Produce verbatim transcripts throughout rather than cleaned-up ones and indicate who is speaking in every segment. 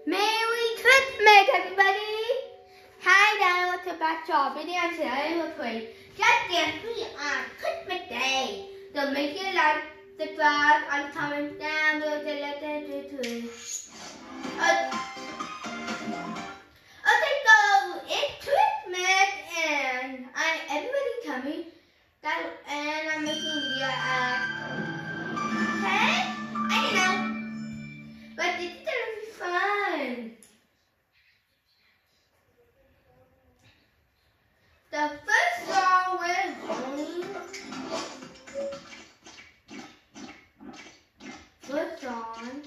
Speaker 1: Merry Christmas, everybody! Hi there, welcome back to our video. Today we're playing Just Dance Free on Christmas Day. So make sure you like, subscribe, and comment down below to let us do it. Okay, so it's Christmas, and I everybody tell me that, and I'm making a video at okay. I don't know, but this is gonna be fun. The first song we're going. First song.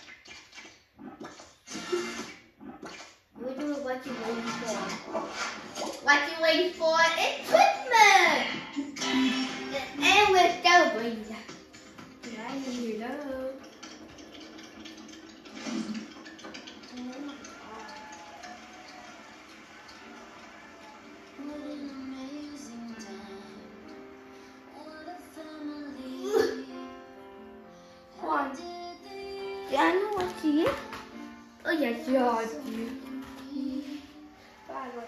Speaker 1: We're doing what you waiting for. What you waiting for? It's Christmas, and we're celebrating that. I hear love. Yeah, I know what she is. Oh yes, you are. Bye, bye.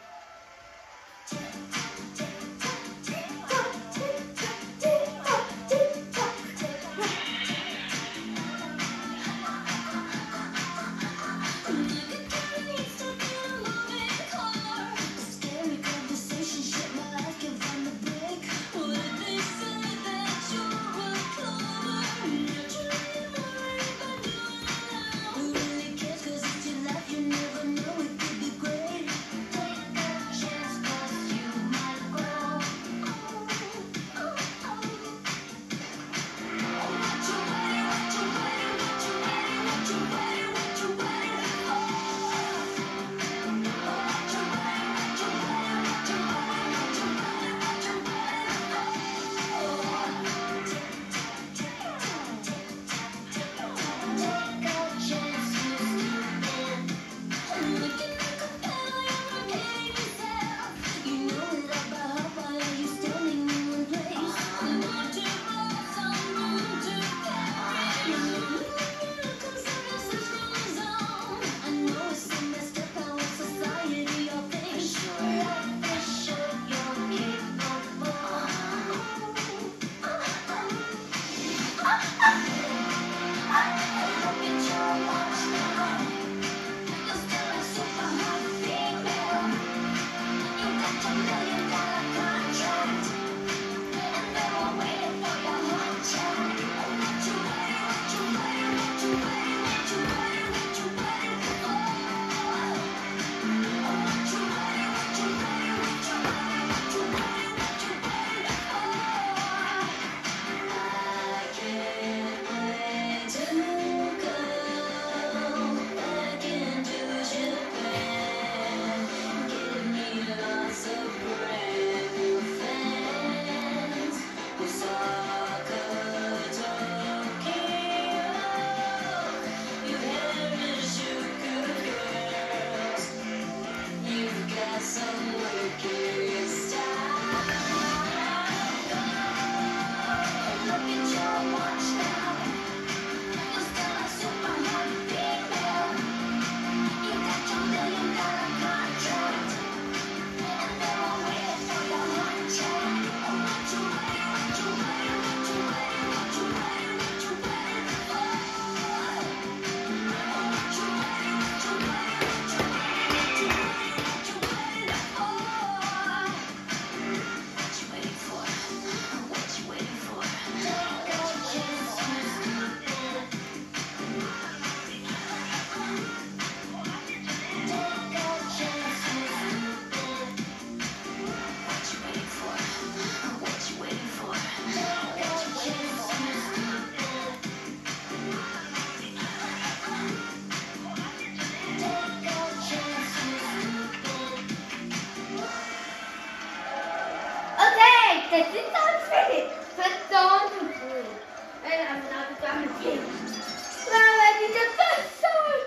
Speaker 1: This is not finished. Let's go on to blue. And I'm not going to take it. Well, I think the first song.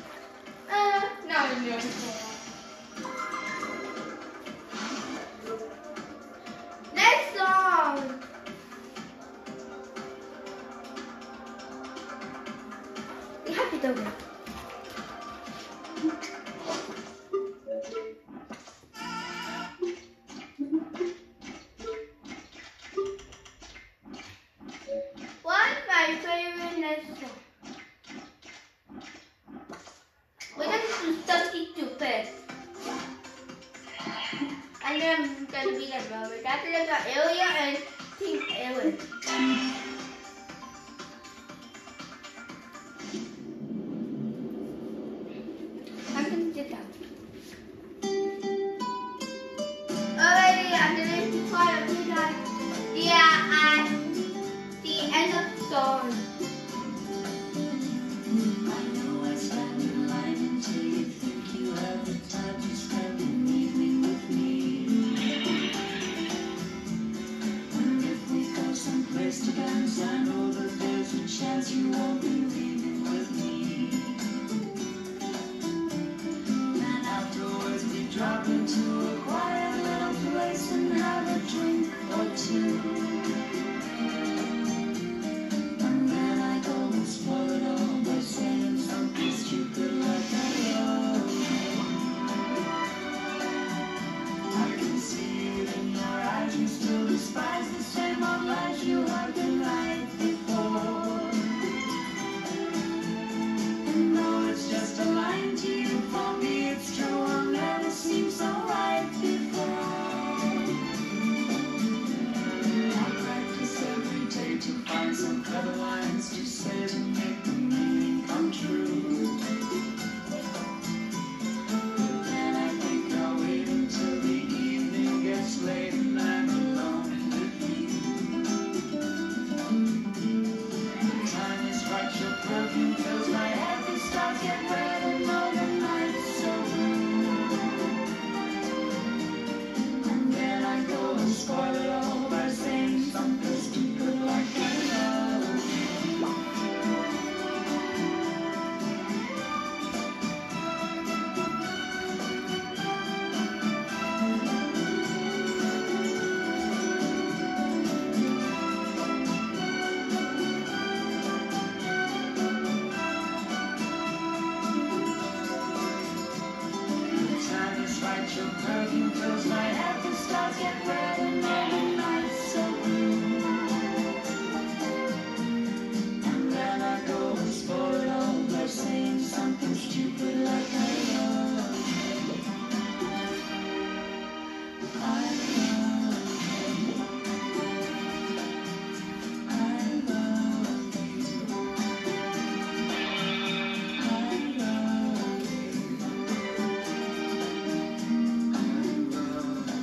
Speaker 1: Uh, no, no, no. Next song. We have to do it. I'm gonna be like Robert. After I got Ilya and Team Ellen. I'm gonna sit down. Alrighty, after this part of the guys. Yeah, at the end of the song.
Speaker 2: I know I stand in line until you think you have the time to spend an evening with me. And if we go someplace to dance, I know that there's a chance you won't be leaving with me. And afterwards we drop into a quiet little place and have a drink or two. And then I go and spoil it all by saying something stupid like I love you. I can see it in your eyes, you still despise the same old lies you heard the night before. And though it's just a line to you, for me it's true, I'll never seem so right before. I practice every day to find some clever lines to say to make the meaning come true. But then I think I'll wait until the evening gets late and I'm alone with you. The time is right, your perfume fills my head, the stars get red and all the night's so blue. And then I go and spoil it all by saying something stupid like I love you. The time is right, your perfume fills my head, the stars get red and all the night's so blue. And then I go and spoil it all by saying something stupid like I love you. I love you. I love you. I love you. I love you.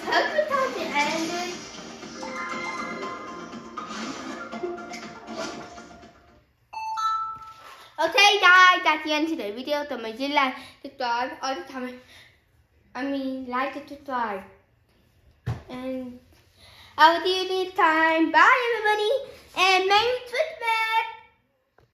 Speaker 1: hope you guys ended. Okay guys, that's the end of the video. Don't forget to like, subscribe all the time. I mean, like and subscribe. And I'll see you next time. Bye everybody. And Merry Christmas.